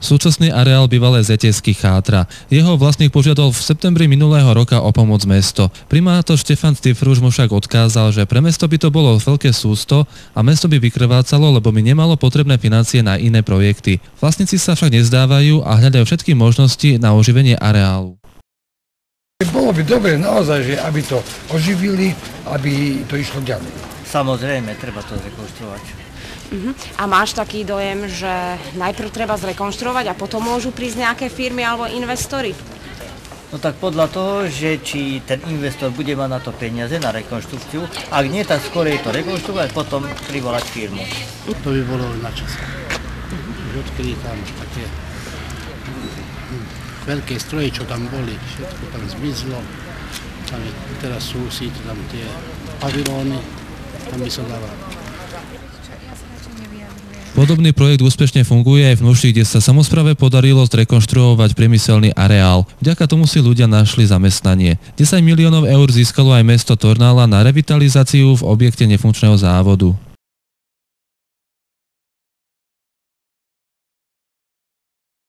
Súčasný areál bývalé ZTS-ky chátra. Jeho vlastník požiadal v septembri minulého roka o pomoc mesto. Primátor Štefan Stifruš mu však odkázal, že pre mesto by to bolo veľké sústo a mesto by vykrvácalo, lebo by nemalo potrebné financie na iné projekty. Vlastníci sa však nezdávajú a hľadajú všetky možnosti na oživenie areálu. Bolo by dobre naozaj, že aby to oživili, aby to išlo ďalej. Samozrejme, treba to zrekonštruovať. A máš taký dojem, že najprv treba zrekonštruovať a potom môžu prísť nejaké firmy alebo investori? No tak podľa toho, že či ten investor bude mať na to peniaze, na rekonštrukciu, ak nie, tak skôr je to rekonštruovať, potom privolať firmu. To by bolo na čase. Odkedy tam také veľké stroje, čo tam boli, všetko tam zmizlo. Tam je teraz súsiť, tam tie pavilóny, tam by sa dala. Podobný projekt úspešne funguje aj v Nuši, kde sa samospráve podarilo zrekonštruovať priemyselný areál. Vďaka tomu si ľudia našli zamestnanie. 10 miliónov eur získalo aj mesto Tornála na revitalizáciu v objekte nefunkčného závodu.